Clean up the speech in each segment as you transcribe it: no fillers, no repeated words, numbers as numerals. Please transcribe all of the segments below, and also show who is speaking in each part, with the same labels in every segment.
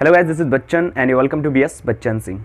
Speaker 1: Hello guys, this is Bachchan and you're welcome to BS Bachchan Singh.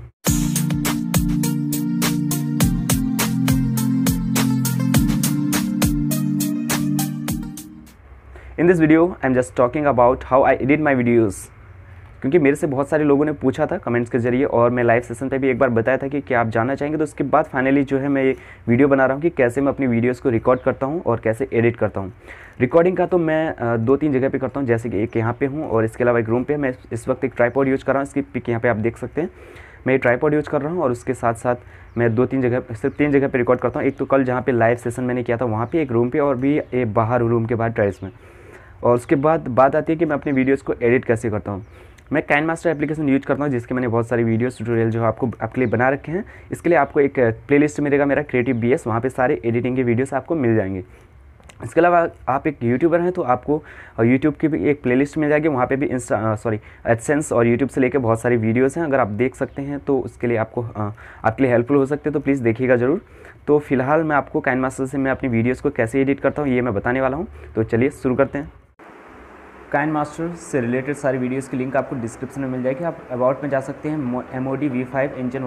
Speaker 1: In this video, I'm just talking about how I edit my videos. क्योंकि मेरे से बहुत सारे लोगों ने पूछा था कमेंट्स के जरिए और मैं लाइव सेशन पे भी एक बार बताया था कि क्या आप जानना चाहेंगे, तो उसके बाद फाइनली जो है मैं ये वीडियो बना रहा हूँ कि कैसे मैं अपनी वीडियोस को रिकॉर्ड करता हूँ और कैसे एडिट करता हूँ। रिकॉर्डिंग का तो मैं 2-3 जगह पे करता हूँ, जैसे कि एक यहाँ पे हूँ और इसके अलावा एक रूम पे मैं इस वक्त एक ट्राइपॉड यूज़ कर रहा हूँ। इसकी पिक यहाँ पे आप देख सकते हैं, मैं ये ट्राइपॉड यूज़ कर रहा हूँ और उसके साथ साथ मैं 2-3 जगह, सिर्फ 3 जगह पर रिकॉर्ड करता हूँ। एक तो कल जहाँ पर लाइव सेशन मैंने किया था वहाँ पर एक रूम पर, और भी एक बाहर रूम के बाहर टेरेस में। और उसके बाद बात आती है कि मैं अपनी वीडियोज़ को एडिट कैसे करता हूँ। मैं काइनमास्टर एप्लीकेशन यूज करता हूँ, जिसके मैंने बहुत सारी वीडियोस ट्यूटोरियल जो आपके लिए बना रखे हैं। इसके लिए आपको एक प्लेलिस्ट मिलेगा मेरा क्रिएटिव बीएस, वहाँ पे सारे एडिटिंग के वीडियोस आपको मिल जाएंगे। इसके अलावा आप एक यूट्यूबर हैं तो आपको यूट्यूब की भी एक प्लेलिस्ट मिल जाएगी, वहाँ पे भी एडसेंस और यूट्यूब से लेकर बहुत सारी वीडियोस हैं। अगर आप देख सकते हैं तो उसके लिए आपके लिए हेल्पफुल हो सकते हैं, तो प्लीज़ देखिएगा ज़रूर। तो फिलहाल मैं आपको काइनमास्टर से मैं अपनी वीडियोज़ को कैसे एडिट करता हूँ ये मैं बताने वाला हूँ। तो चलिए शुरू करते हैं। काइनमास्टर से रिलेटेड सारी वीडियोस की लिंक आपको डिस्क्रिप्शन में मिल जाएगी। आप अबाउट में जा सकते हैं। MOD V5 इंजन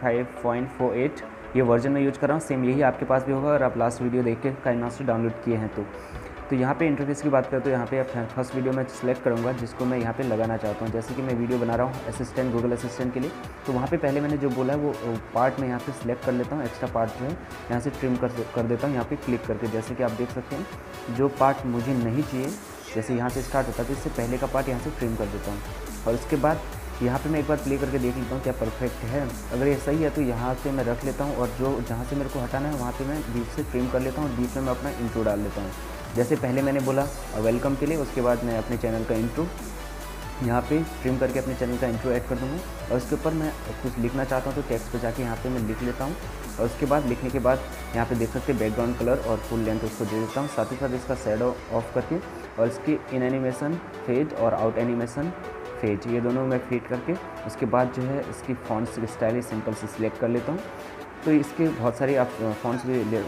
Speaker 1: 1.5.48 ये वर्जन में यूज कर रहा हूँ। सेम यही आपके पास भी होगा अगर आप लास्ट वीडियो देख के काइनमास्टर डाउनलोड किए हैं तो यहाँ पे इंटरफेस की बात करें तो यहाँ पे फर्स्ट वीडियो में सिलेक्ट करूँगा जिसको मैं यहाँ पे लगाना चाहता हूँ। जैसे कि मैं वीडियो बना रहा हूँ असिस्टेंट, गूगल असिस्टेंट के लिए, तो वहाँ पे पहले मैंने जो बोला है वो पार्ट में यहाँ पे सिलेक्ट कर लेता हूँ। एक्स्ट्रा पार्ट जो है यहाँ से ट्रिम कर देता हूँ यहाँ पे क्लिक करके। जैसे कि आप देख सकते हैं जो पार्ट मुझे नहीं चाहिए, जैसे यहाँ से स्टार्ट होता है तो इससे पहले का पार्ट यहाँ से ट्रिम कर देता हूँ। और उसके बाद यहाँ पे मैं एक बार प्ले करके देख लेता हूँ क्या परफेक्ट है। अगर ये सही है तो यहाँ से मैं रख लेता हूँ और जो जहाँ से मेरे को हटाना है वहाँ पे मैं बीच से ट्रिम कर लेता हूँ और बीच में मैं अपना इंट्रो डाल लेता हूँ। जैसे पहले मैंने बोला वेलकम के लिए, उसके बाद मैं अपने चैनल का इंट्रो यहाँ पे ट्रिम करके अपने चैनल का इंट्रो ऐड कर दूँगा। और उसके ऊपर मैं कुछ लिखना चाहता हूँ तो टेक्स्ट पे जाके यहाँ पे मैं लिख लेता हूँ। और उसके बाद लिखने के बाद यहाँ पे देख सकते हैं बैकग्राउंड कलर और फुल लेंथ उसको दे देता हूँ। साथ ही साथ इसका शैडो ऑफ करके और इसकी इन एनिमेशन फेड और आउट एनिमेशन फेड ये दोनों मैं फीड करके उसके बाद जो है इसकी फॉन्ट्स स्टाइल सिंपल से सिलेक्ट कर लेता हूँ। तो इसके बहुत सारे आप फॉन्ट्स भी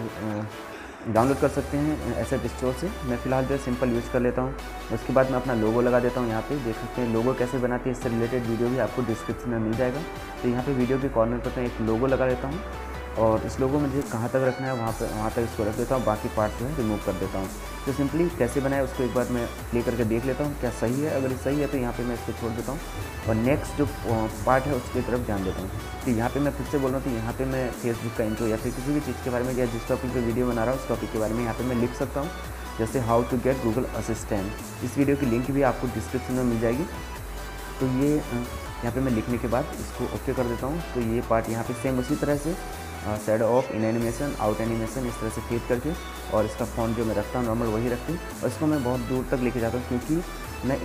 Speaker 1: डाउनलोड कर सकते हैं एसेट स्टोर से। मैं फ़िलहाल जो है सिंपल यूज़ कर लेता हूँ। उसके बाद मैं अपना लोगो लगा देता हूँ। यहाँ पे देख सकते हैं लोगो कैसे बनाती है, इससे रिलेटेड वीडियो भी आपको डिस्क्रिप्शन में मिल जाएगा। तो यहाँ पे वीडियो के कॉर्नर पर मैं एक लोगो लगा देता हूँ और इस लोगो में मुझे कहाँ तक रखना है वहाँ तक इसको रख देता हूँ, बाकी पार्ट जो है रिमूव कर देता हूँ। तो सिंपली कैसे बनाए उसको एक बार मैं प्ले करके देख लेता हूँ क्या सही है। अगर सही है तो यहाँ पे मैं इसको छोड़ देता हूँ और नेक्स्ट जो पार्ट है उसकी तरफ ध्यान देता हूँ। तो यहाँ पे मैं फिर से बोल रहा हूँ, तो यहाँ पे मैं फेसबुक का इंट्रो या फिर किसी भी चीज़ के बारे में या जिस टॉपिक पर वीडियो बना रहा हूँ उस टॉपिक के बारे में यहाँ पर मैं लिख सकता हूँ। जैसे how to get Google assistant, इस वीडियो की लिंक भी आपको डिस्क्रिप्शन में मिल जाएगी। तो ये यहाँ पे मैं लिखने के बाद इसको ओके कर देता हूँ। तो ये पार्ट यहाँ पे सेम उसी तरह से shadow off, in animation, out animation इस तरह से फीड करके और इसका फॉन्ट जो मैं रखता हूँ नॉर्मल वही रखती हूँ। और इसको मैं बहुत दूर तक लेके जाता हूँ क्योंकि मैं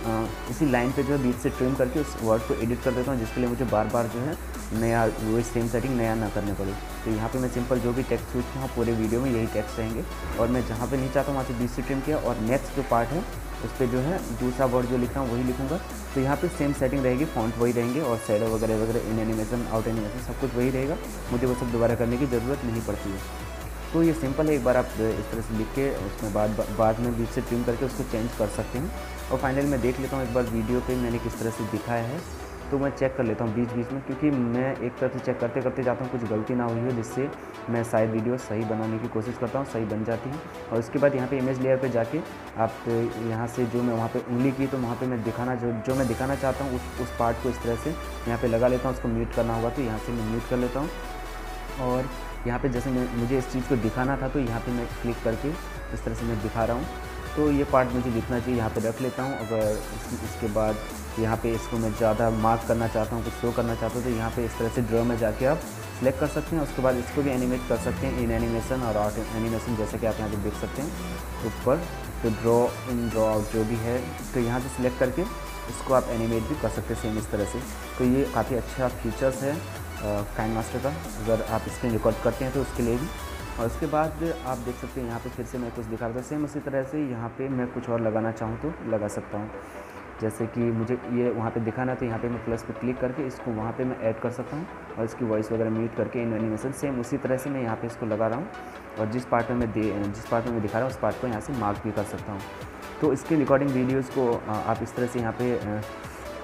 Speaker 1: इसी लाइन पे जो है बीच से ट्रिम करके उस वर्ड को एडिट कर देता हूँ, जिसके लिए मुझे बार बार जो है नया वही सेम सेटिंग नया ना करने पड़े। तो यहाँ पे मैं सिंपल जो भी टेक्स्ट यूज किया पूरे वीडियो में यही टेक्स्ट रहेंगे और मैं जहाँ पे नहीं चाहता हूँ वहाँ से बीच से ट्रिम किया और नेक्स्ट जो पार्ट है उस पर जो है दूसरा वर्ड जो लिख रहा हूँ वही लिखूँगा। तो यहाँ पे सेम सेटिंग रहेगी, फॉन्ट वही रहेंगे और शैडो वगैरह वगैरह, इन एनिमेशन, आउट एनिमेशन सब कुछ वही रहेगा। मुझे वो सब दोबारा करने की ज़रूरत नहीं पड़ती है। तो ये सिंपल है, एक बार आप इस तरह से लिख के उसमें बाद में बीच से ट्रिम करके उसको चेंज कर सकते हैं। और फाइनली मैं देख लेता हूँ एक बार वीडियो पे मैंने किस तरह से दिखाया है, तो मैं चेक कर लेता हूँ बीच बीच में, क्योंकि मैं एक तरह से चेक करते करते जाता हूँ कुछ गलती ना हुई है, जिससे मैं शायद वीडियो सही बनाने की कोशिश करता हूँ, सही बन जाती है। और उसके बाद यहाँ पे इमेज लेयर पे जाके आप यहाँ से जो मैं वहाँ पे उंगली की तो वहाँ पे मैं दिखाना जो मैं दिखाना चाहता हूँ उस पार्ट को इस तरह से यहाँ पे लगा लेता हूँ। उसको म्यूट करना होगा तो यहाँ से मैं म्यूट कर लेता हूँ। और यहाँ पे जैसे मुझे इस चीज़ को दिखाना था तो यहाँ पे मैं क्लिक करके इस तरह से मैं दिखा रहा हूँ। तो ये पार्ट मुझे दिखना चाहिए, यहाँ पे रख लेता हूँ। अगर इसके बाद यहाँ पे इसको मैं ज़्यादा मार्क करना चाहता हूँ, कुछ शो करना चाहता हूँ, तो यहाँ पे इस तरह से ड्रॉ में जाके आप सिलेक्ट कर सकते हैं। उसके बाद इसको भी एनिमेट कर सकते हैं, इन एनिमेशन और आउट एनिमेशन, जैसे कि आप यहाँ पे देख सकते हैं ऊपर। तो ड्रॉ इन, ड्रॉ आउट जो भी है तो यहाँ से सिलेक्ट करके इसको आप एनिमेट भी कर सकते हैं सेम इस तरह से। तो ये काफ़ी अच्छा फीचर्स है काइनमास्टर का, अगर आप स्क्रीन रिकॉर्ड करते हैं तो उसके लिए भी। और उसके बाद आप देख सकते हैं यहाँ पे फिर से मैं कुछ दिखा रहा था सेम उसी तरह से। यहाँ पे मैं कुछ और लगाना चाहूँ तो लगा सकता हूँ। जैसे कि मुझे ये वहाँ पे दिखाना है तो यहाँ पे मैं प्लस पे क्लिक करके इसको वहाँ पे मैं ऐड कर सकता हूँ और इसकी वॉइस वगैरह म्यूट करके इन एनिमेशन सेम उसी तरह से मैं यहाँ पे इसको लगा रहा हूँ। और जिस पार्ट में मैं दिखा रहा हूँ उस पार्ट को यहाँ से मार्क भी कर सकता हूँ। तो इसके रिकॉर्डिंग वीडियोज़ को आप इस तरह से यहाँ पे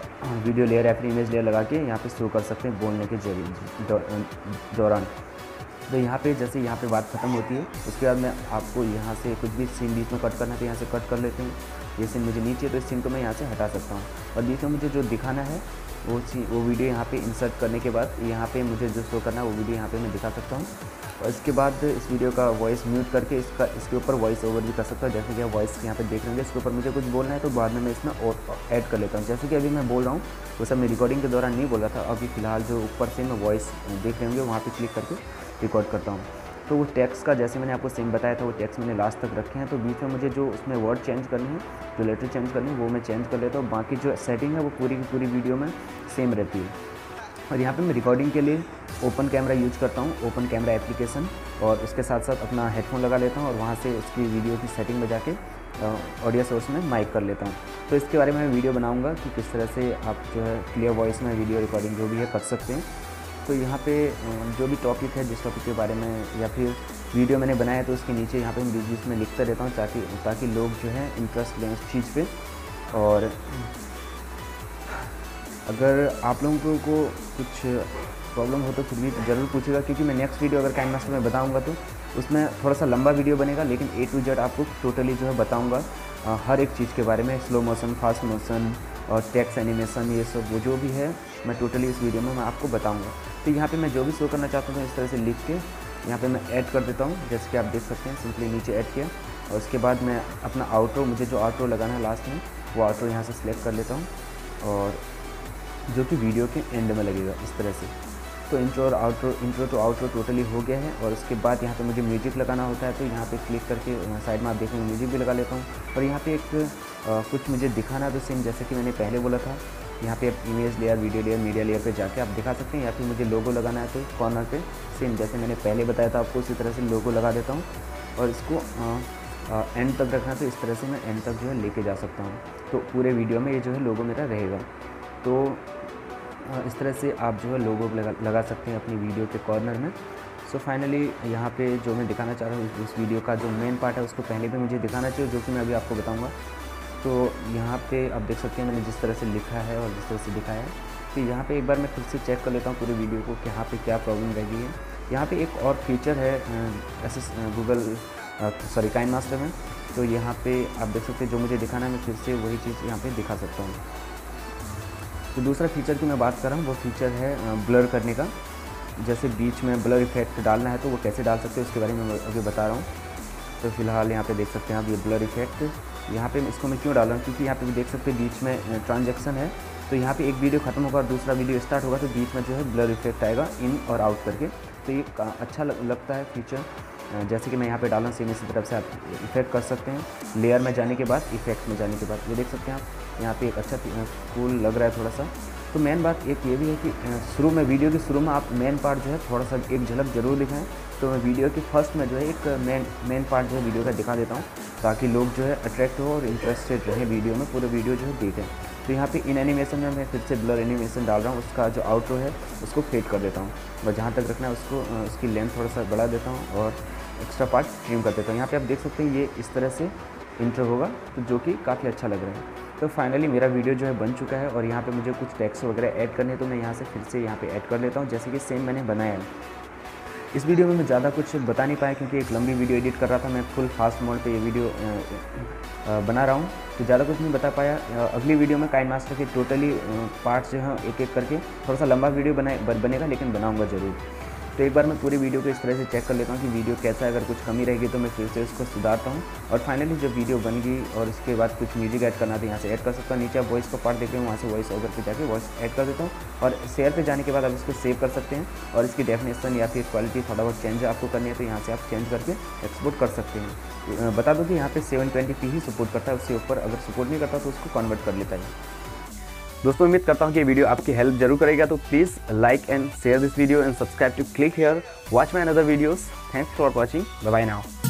Speaker 1: वीडियो लेयर या फिर इमेज लेयर लगा के यहाँ पे शो कर सकते हैं बोलने के दौरान। तो यहाँ पे जैसे यहाँ पे बात ख़त्म होती है, उसके बाद मैं आपको यहाँ से कुछ भी सीन बीच में कट करना है तो यहाँ से कट कर लेते हैं। ये सीन मुझे नीचे, तो इस सीन को मैं यहाँ से हटा सकता हूँ। और बीच में मुझे जो दिखाना है वो वीडियो यहाँ पे इंसर्ट करने के बाद यहाँ पे मुझे जो शो करना है वो वीडियो यहाँ पे मैं दिखा सकता हूँ। और इसके बाद इस वीडियो का वॉइस म्यूट करके इसके ऊपर वॉइस ओवर भी कर सकता हूँ। जैसे कि आप वॉइस यहाँ पे देख रहे हैं, इसके ऊपर मुझे कुछ बोलना है तो बाद में मैं इसमें और ऐड कर लेता हूँ। जैसे कि अभी मैं बोल रहा हूँ वो सब मैं रिकॉर्डिंग के दौरान नहीं बोल रहा था। अभी फ़िलहाल जो ऊपर से मैं वॉइस देख रहे होंगे वहाँ पर क्लिक करके रिकॉर्ड करता हूँ। तो वो टेक्स्ट का जैसे मैंने आपको सेम बताया था वो टेक्स्ट मैंने लास्ट तक रखे हैं। तो बीच में मुझे जो उसमें वर्ड चेंज करने हैं, जो लेटर चेंज करनी है वो मैं चेंज कर लेता हूँ। बाकी जो सेटिंग है वो पूरी की पूरी वीडियो में सेम रहती है। और यहाँ पे मैं रिकॉर्डिंग के लिए ओपन कैमरा यूज करता हूँ, ओपन कैमरा एप्लीकेशन, और उसके साथ साथ अपना हेडफोन लगा लेता हूँ और वहाँ से उसकी वीडियो की सेटिंग में जाके ऑडियो सोर्स में माइक कर लेता हूँ। तो इसके बारे में मैं वीडियो बनाऊँगा कि किस तरह से आप जो है क्लियर वॉइस में वीडियो रिकॉर्डिंग जो भी है कर सकते हैं। तो यहाँ पे जो भी टॉपिक है, जिस टॉपिक के बारे में या फिर वीडियो मैंने बनाया तो उसके नीचे यहाँ पे मैं बीच में लिखता रहता हूँ ताकि लोग जो है इंटरेस्ट लें उस चीज़ पे। और अगर आप लोगों को कुछ प्रॉब्लम हो तो फिर भी ज़रूर पूछेगा, क्योंकि मैं नेक्स्ट वीडियो अगर काइनमास्टर में बताऊँगा तो उसमें थोड़ा सा लंबा वीडियो बनेगा, लेकिन A to Z आपको टोटली जो है बताऊँगा हर एक चीज़ के बारे में, स्लो मोशन, फास्ट मोशन और टेक्स्ट एनिमेशन, ये सब वो जो भी है मैं टोटली इस वीडियो में मैं आपको बताऊँगा। तो यहाँ पे मैं जो भी शो करना चाहता हूँ इस तरह से लिख के यहाँ पे मैं ऐड कर देता हूँ। जैसे कि आप देख सकते हैं, सिंपली नीचे ऐड किया और उसके बाद मैं अपना आउटरो, मुझे जो आउटरो लगाना है लास्ट में वो आउटरो यहाँ से सिलेक्ट कर लेता हूँ, और जो कि वीडियो के एंड में लगेगा इस तरह से। तो इंट्रो टू आउटरो टोटली हो गया है। और उसके बाद यहाँ पे मुझे म्यूजिक लगाना होता है, तो यहाँ पे क्लिक करके साइड में आप देखेंगे म्यूजिक भी लगा लेता हूँ। और यहाँ पे एक कुछ मुझे दिखाना तो सेम जैसे कि मैंने पहले बोला था, यहाँ पे image layer, video layer, media layer पे जाके आप दिखा सकते हैं। या फिर मुझे लोगो लगाना है तो कॉर्नर पे सेम जैसे मैंने पहले बताया था आपको उसी तरह से लोगो लगा देता हूँ। और इसको एंड तक रखना तो इस तरह से मैं एंड तक जो है लेके जा सकता हूँ। तो पूरे वीडियो में ये जो है लोगो मेरा रहेगा। तो इस तरह से आप जो है लोगो लगा सकते हैं अपनी वीडियो के कॉर्नर में। सो फाइनली यहाँ पे जो मैं दिखाना चाह रहा हूँ उस वीडियो का जो मेन पार्ट है उसको पहले भी मुझे दिखाना चाहिए, जो कि मैं अभी आपको बताऊँगा। तो यहाँ पे आप देख सकते हैं मैंने जिस तरह से लिखा है और जिस तरह से दिखाया है। तो यहाँ पे एक बार मैं फिर से चेक कर लेता हूँ पूरे वीडियो को कि यहाँ पे क्या प्रॉब्लम रह गई है। यहाँ पे एक और फीचर है काइनमास्टर में। तो यहाँ पे आप देख सकते हैं जो मुझे दिखाना है मैं फिर से वही चीज़ यहाँ पे दिखा सकता हूँ। तो दूसरा फीचर की मैं बात कर रहा हूँ वो फीचर है ब्लर करने का। जैसे बीच में ब्लर इफेक्ट डालना है तो वो कैसे डाल सकते हो उसके बारे में मैं अभी बता रहा हूँ। तो फिलहाल यहाँ पे देख सकते हैं आप ये ब्लर इफेक्ट, यहाँ पे इसको मैं क्यों डाल रहा हूँ क्योंकि यहाँ पे भी देख सकते हैं बीच में ट्रांजैक्शन है। तो यहाँ पे एक वीडियो खत्म होगा और दूसरा वीडियो स्टार्ट होगा तो बीच में जो है ब्लर इफेक्ट आएगा इन और आउट करके। तो ये अच्छा लगता है फीचर। जैसे कि मैं यहाँ पे डालना सेम इसी तरफ से आप इफेक्ट कर सकते हैं। लेयर में जाने के बाद इफेक्ट में जाने के बाद ये देख सकते हैं आप यहाँ पे एक अच्छा कूल लग रहा है थोड़ा सा। तो मेन बात एक ये भी है कि शुरू में वीडियो के शुरू में आप मेन पार्ट जो है थोड़ा सा एक झलक ज़रूर दिखाएं। तो मैं वीडियो के फर्स्ट में जो है एक मेन पार्ट जो है वीडियो का दिखा देता हूँ ताकि लोग जो है अट्रैक्ट हो और इंटरेस्टेड रहे वीडियो में, पूरे वीडियो जो है देखें। तो यहाँ पे इन एनिमेशन में मैं फिर से ब्लर एनिमेशन डाल रहा हूँ, उसका जो आउटरो है उसको फेड कर देता हूँ और जहाँ तक रखना है उसको उसकी लेंथ थोड़ा सा बढ़ा देता हूँ और एक्स्ट्रा पार्ट ट्रिम कर देता हूँ। यहाँ पे आप देख सकते हैं ये इस तरह से इंट्रो होगा तो जो कि काफ़ी अच्छा लग रहा है। तो फाइनली मेरा वीडियो जो है बन चुका है और यहाँ पे मुझे कुछ टेक्स्ट वगैरह ऐड करने हैं तो मैं यहाँ से फिर से यहाँ पे ऐड कर लेता हूँ जैसे कि सेम मैंने बनाया है। इस वीडियो में मैं ज़्यादा कुछ बता नहीं पाया क्योंकि एक लंबी वीडियो एडिट कर रहा था, मैं फुल फास्ट मोड पे ये वीडियो बना रहा हूँ तो ज़्यादा कुछ नहीं बता पाया। अगली वीडियो में काइनमास्टर के टोटली पार्ट्स जो हैं एक एक करके थोड़ा सा लंबा वीडियो बनेगा लेकिन बनाऊँगा ज़रूर। तो एक बार मैं पूरी वीडियो को इस तरह से चेक कर लेता हूँ कि वीडियो कैसा है, अगर कुछ कमी रहेगी तो मैं फिर से उसको सुधारता हूँ। और फाइनली जब वीडियो बन गई और इसके बाद कुछ म्यूजिक ऐड करना था यहाँ से ऐड कर सकता हूँ। नीचे आप वॉइस का पार्ट देख रहे हो वहाँ से वॉइस ओवर पे जाके वॉइस ऐड कर देता हूँ और शेयर पे जाने के बाद आप इसको सेव कर सकते हैं और इसकी डेफिनेशन या फिर क्वालिटी थोड़ा बहुत चेंज आपको करनी है तो यहाँ से आप चेंज करके एक्सपोर्ट कर सकते हैं। बता दो कि यहाँ पे 720p ही सपोर्ट करता है, उससे ऊपर अगर सपोर्ट नहीं करता तो उसको कन्वर्ट कर लेता है। दोस्तों उम्मीद करता हूँ कि ये वीडियो आपकी हेल्प जरूर करेगा, तो please like and share this video and subscribe to click here watch my another videos. Thanks for watching, bye bye now.